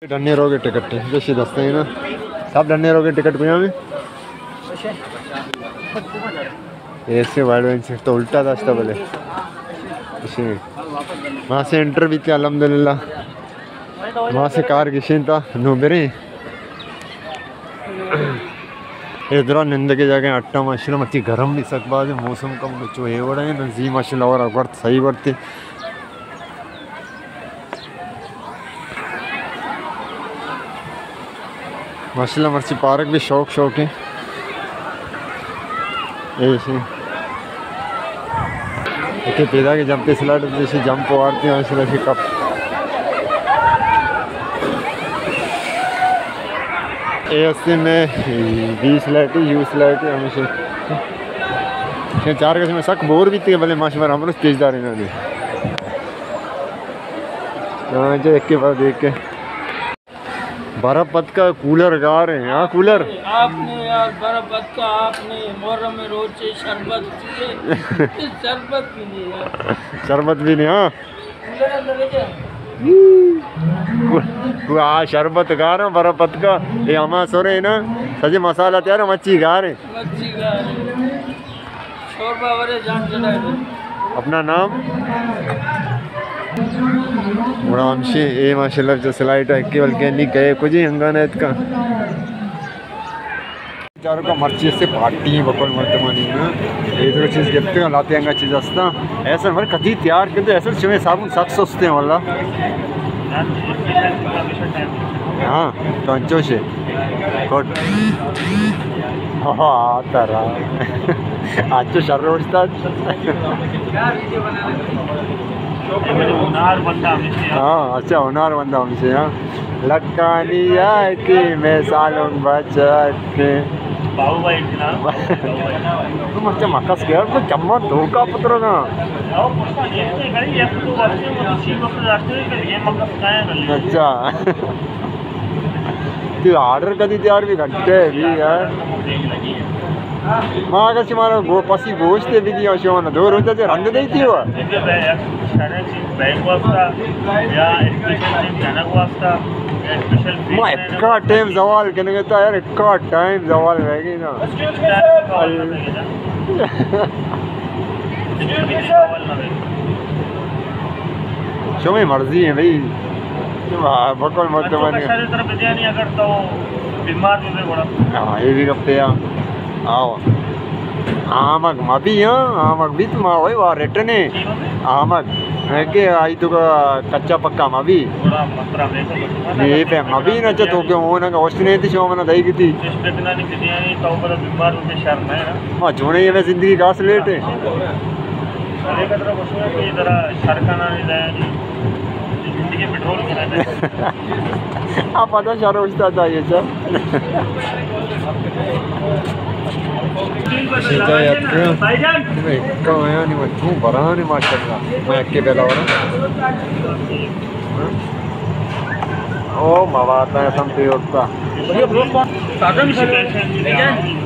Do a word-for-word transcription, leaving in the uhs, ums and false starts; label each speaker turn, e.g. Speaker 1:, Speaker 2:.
Speaker 1: डन्ने रोगे टिकट जैसे दसते हैं ना सब डन्ने रोगे टिकट पे हमें ऐसे वाइड वाइन से तो उल्टा रास्ता बोले इसी वहाँ से एंटर भी थी अल्हम्दुलिल्लाह वहाँ से कार किसी था नूबरे इधर निंद के जाके अट्टा माशाल्लाह मची गरम भी सकबा है मौसम का कुछ है बड़ा है नजी माशाल्लाह और अगर सही बढ़ते माशाल्लाह मर्ची पार्क भी शौक शौक है ऐसे देखिए पैदा के जंप पे स्लाइड जैसे जंप मारते हैं ऐसे कप ऐसे में बीस लाइट यू स्लाइड हमेशा चार में सक बोर भी थी भले माशा हम तेजदार इन्होंने जो एक के बाद देख के बर्फ का कूलर गा रहे हैं हाँ कूलर
Speaker 2: आपने यार बर्फ का आपने मोहर्रम में रोज से शरबत पिए शरबत भी नहीं यार
Speaker 1: शरबत भी नहीं हाँ हाँ शरबत गा रहे बर्फ का ये हमारा सो रहे ना सजे मसाला तैयार मच्छी गा रहे
Speaker 2: मच्छी गा रहे शोरबा वाले जान चढ़ाए
Speaker 1: अपना नाम मुरामशी ए माशाल्लाह जो स्लाइड है केवल के नहीं गए कुछ ही हंगाना इसका चारों का मर्ची से पार्टी बकल मर्तमानी ना ये तो चीज़ गिफ्ट का लाते हैं चीज़ असता ऐसा हमारे कभी तैयार करते ऐसा शिवे साबुन सख्त सोचते हैं वाला हाँ तो अंचो से कोट हाँ तारा आज तो शर्र उठता हाँ अच्छा होनार बंदा हमसे हाँ लक्कानिया की मैं सालों बचा के तुम अच्छा मक्का स्केयर तो जम्मा धोखा पत्र ना अच्छा तू ऑर्डर कभी तैयार भी घंटे भी यार माँ का सिमारा गो पसी गोश्त भी दिया शोना दो रोज से रंग दे थी वो माँ इक्का टाइम सवाल कहने कहता यार इक्का टाइम सवाल रहेगी ना शो में मर्जी है भाई बकल मत बने अगर तो बीमार भी बड़ा हाँ ये भी कपते हैं आओ आमक मबी हाँ आमक भी तुम आओ वाह रिटर्न है आमक है कि आई तो कच्चा पक्का मबी ये पे मबी ना चतो क्यों वो ना ऑस्ट्रेलिया थी शो मना दही की थी हाँ जोने ये जिंदगी घास लेट है आप पता शर उठता था ये सब माशाल्लाह मैं अक्के बेला हो ओ मवाता है सम पे उठता